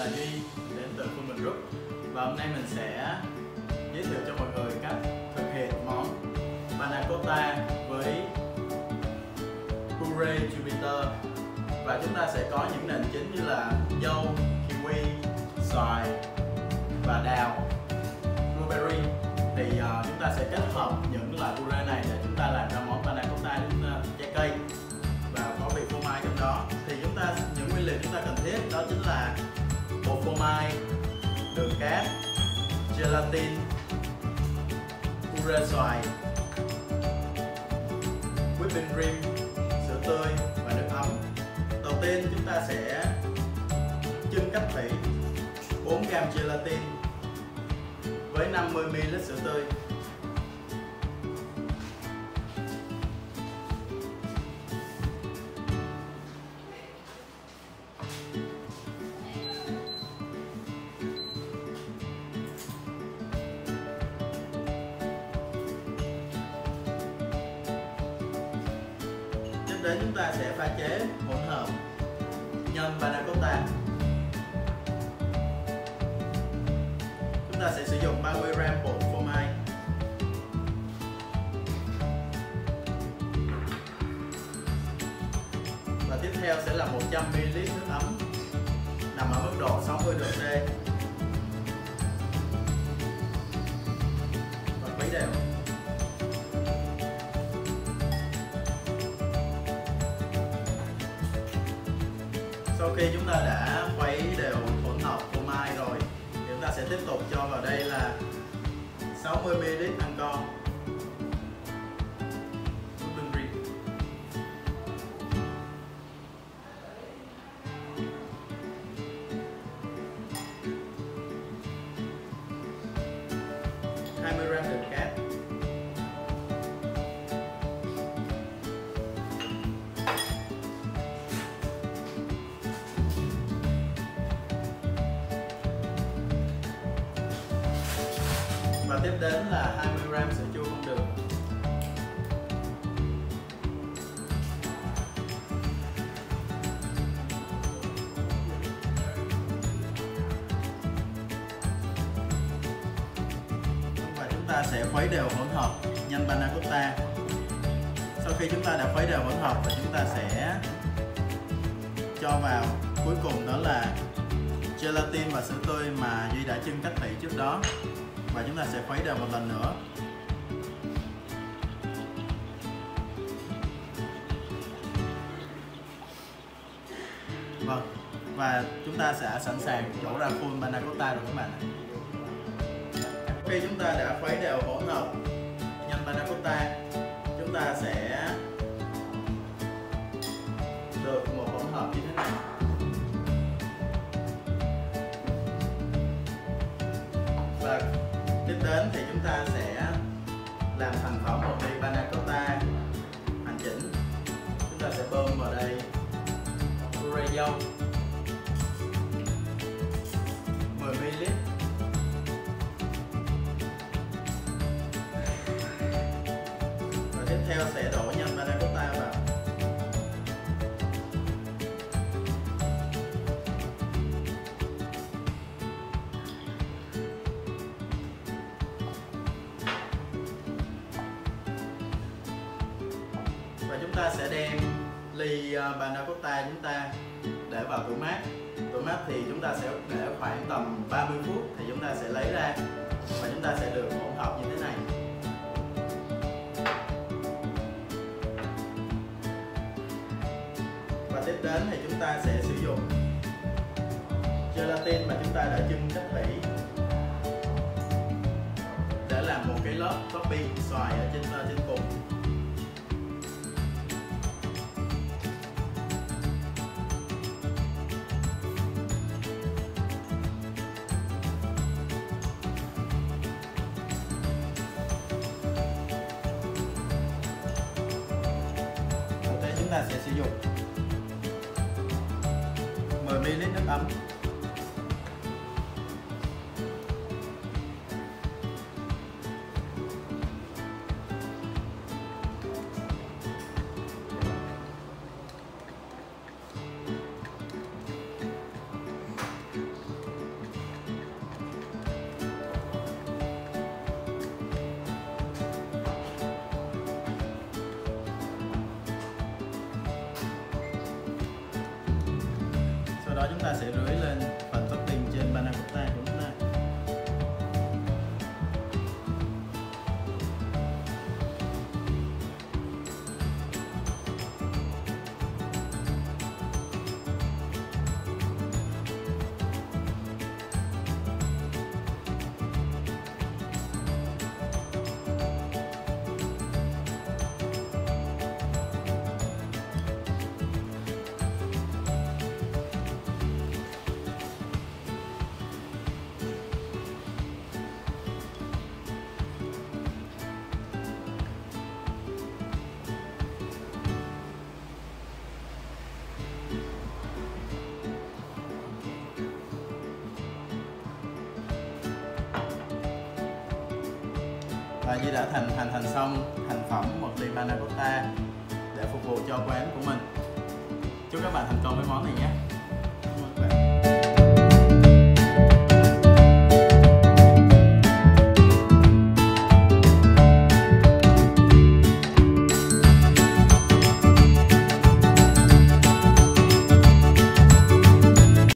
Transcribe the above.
Duy đến từ Phương Bình Group. Và hôm nay mình sẽ giới thiệu cho mọi người cách thực hiện món panna cotta với puree Jupiter. Và chúng ta sẽ có những nền chính như là dâu, kiwi, xoài và đào, blueberry. Thì chúng ta sẽ kết hợp những loại puree này để chúng ta làm ra món panna cotta với trái cây và có vị phô mai trong đó. Thì những nguyên liệu chúng ta cần thiết đó chính là bột phô mai, đường cát, gelatin, puree xoài, whipping cream, sữa tươi và nước ấm. Đầu tiên chúng ta sẽ chưng cách thủy 4g gelatin với 50ml sữa tươi. Tiếp đến chúng ta sẽ pha chế hỗn hợp nhân panna cotta. Chúng ta sẽ sử dụng 30g bột phô mai, và tiếp theo sẽ là 100ml nước ấm nằm ở mức độ 60 độ C và khuấy đều. Sau khi chúng ta đã khuấy đều hỗn hợp phô mai rồi thì chúng ta sẽ tiếp tục cho vào đây là 60ml ăn con, whipping cream, đường cát, và tiếp đến là 20g sữa chua không đường. Và chúng ta sẽ khuấy đều hỗn hợp nhân panna cotta. Sau khi chúng ta đã khuấy đều hỗn hợp và chúng ta sẽ cho vào cuối cùng đó là gelatin và sữa tươi mà Duy đã chưng cách thủy trước đó, và chúng ta sẽ khuấy đều một lần nữa. Vâng, và chúng ta sẽ sẵn sàng đổ ra full panna cotta rồi các bạn ạ. Khi chúng ta đã khuấy đều hỗn hợp nhân panna cotta, chúng ta sẽ được một hỗn hợp như thế này. Và tiếp đến thì chúng ta sẽ làm thành phẩm một ly panna cotta hoàn chỉnh. Chúng ta sẽ bơm vào đây puree dâu 10ml, và tiếp theo sẽ đổ nhân panna cotta vào. Và chúng ta sẽ đem ly panna cotta chúng ta để vào tủ mát. Tủ mát thì chúng ta sẽ để khoảng tầm 30 phút thì chúng ta sẽ lấy ra và chúng ta sẽ được hỗn hợp như thế này. Và tiếp đến thì chúng ta sẽ sử dụng gelatin mà chúng ta đã chưng cách thủy để làm một cái lớp topping xoài ở trên cùng. Chúng ta sẽ sử dụng 10ml nước ấm, đó chúng ta sẽ rưới lên phần topping trên panna cotta của chúng ta. Và như đã hoàn thành xong thành phẩm một ly panna cotta để phục vụ cho quán của mình. Chúc các bạn thành công với món này nhé.